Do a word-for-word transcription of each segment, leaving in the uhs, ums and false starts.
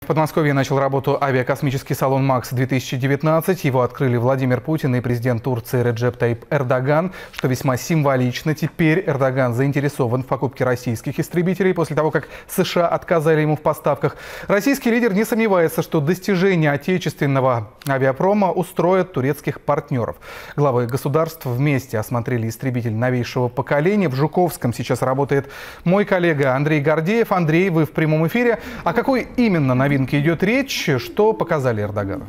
Подмосковье начал работу авиакосмический салон «МАКС-две тысячи девятнадцать». Его открыли Владимир Путин и президент Турции Реджеп Тайип Эрдоган, что весьма символично. Теперь Эрдоган заинтересован в покупке российских истребителей после того, как США отказали ему в поставках. Российский лидер не сомневается, что достижения отечественного авиапрома устроят турецких партнеров. Главы государств вместе осмотрели истребитель новейшего поколения. В Жуковском сейчас работает мой коллега Андрей Гордеев. Андрей, вы в прямом эфире. О какой именно новинке идет речь? Что показали Эрдогану?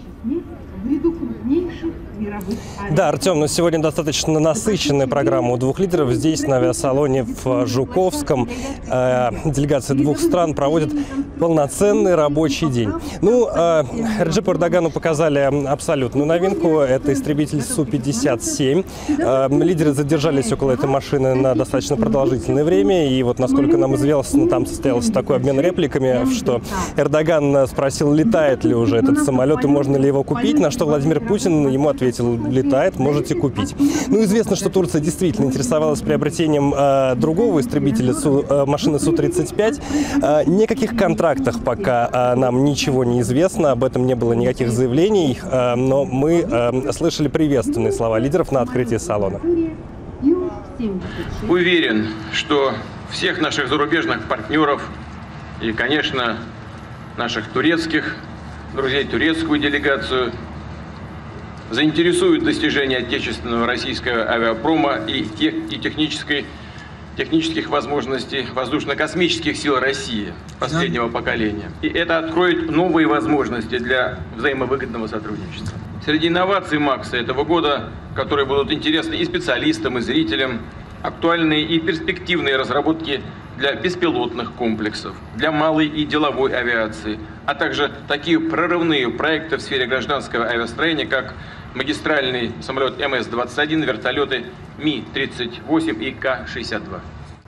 Да, Артем, но сегодня достаточно насыщенная программа у двух лидеров. Здесь, на авиасалоне в Жуковском, э, делегации двух стран проводят полноценный рабочий день. Ну, э, Реджепу Эрдогану показали абсолютную новинку. Это истребитель Су пятьдесят семь. Э, лидеры задержались около этой машины на достаточно продолжительное время. И вот, насколько нам известно, там состоялся такой обмен репликами, что Эрдоган спросил, летает ли уже этот самолет и можно ли его купить, на что Владимир Путин ему ответил: летает, можете купить. Ну, известно, что Турция действительно интересовалась приобретением э, другого истребителя, Су, э, машины Су тридцать пять. Э, никаких контрактах пока э, нам ничего не известно, об этом не было никаких заявлений, э, но мы э, слышали приветственные слова лидеров на открытии салона. Уверен, что всех наших зарубежных партнеров и, конечно, наших турецких друзей, турецкую делегацию заинтересуют достижения отечественного российского авиапрома и, тех, и технической, технических возможностей воздушно-космических сил России последнего поколения. И это откроет новые возможности для взаимовыгодного сотрудничества. Среди инноваций МАКСа этого года, которые будут интересны и специалистам, и зрителям, актуальные и перспективные разработки для беспилотных комплексов, для малой и деловой авиации, а также такие прорывные проекты в сфере гражданского авиастроения, как магистральный самолет Эм Эс двадцать один, вертолеты Ми тридцать восемь и Ка шестьдесят два.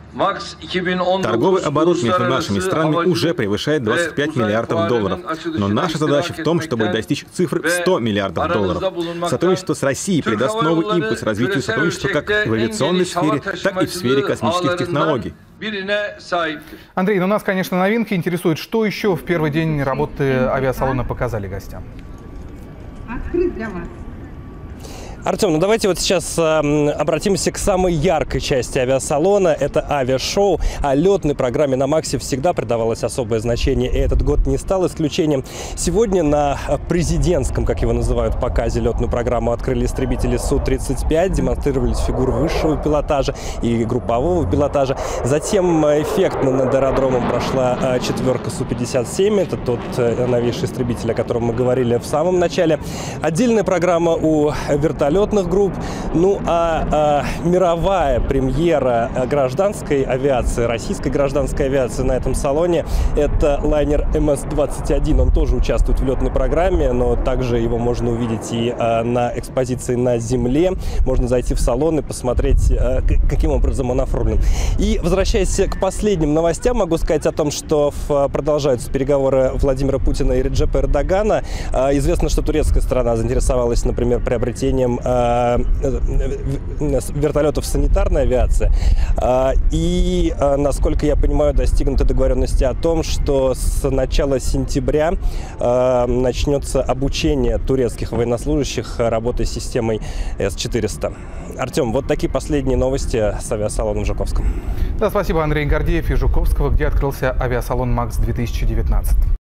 Торговый оборот между нашими странами уже превышает двадцать пять миллиардов долларов. Но наша задача в том, чтобы достичь цифры в сто миллиардов долларов. Сотрудничество с Россией придаст новый импульс развитию сотрудничества как в авиационной сфере, так и в сфере космических технологий. Андрей, ну нас, конечно, новинки интересуют. Что еще в первый день работы авиасалона показали гостям? Открыт для вас. Артем, ну давайте вот сейчас э, обратимся к самой яркой части авиасалона. Это авиашоу. А летной программе на МАКСе всегда придавалось особое значение, и этот год не стал исключением. Сегодня на президентском, как его называют, показе летную программу открыли истребители Су тридцать пять, демонстрировались фигуры высшего пилотажа и группового пилотажа. Затем эффектно над аэродромом прошла э, четверка Су пятьдесят семь. Это тот э, новейший истребитель, о котором мы говорили в самом начале. Отдельная программа у вертолетов групп. Ну а, а мировая премьера гражданской авиации, российской гражданской авиации на этом салоне — это лайнер Эм Эс двадцать один. Он тоже участвует в летной программе, но также его можно увидеть и а, на экспозиции на земле. Можно зайти в салон и посмотреть, а, каким образом он оформлен. И возвращаясь к последним новостям, могу сказать о том, что в, продолжаются переговоры Владимира Путина и Реджепа Эрдогана. А, известно, что турецкая сторона заинтересовалась, например, приобретением вертолетов санитарной авиации. И, насколько я понимаю, достигнуты договоренности о том, что с начала сентября начнется обучение турецких военнослужащих работой с системой Эс четыреста. Артем, вот такие последние новости с авиасалоном в Жуковском. Да, спасибо, Андрей Гордеев из Жуковского, где открылся авиасалон МАКС-две тысячи девятнадцать.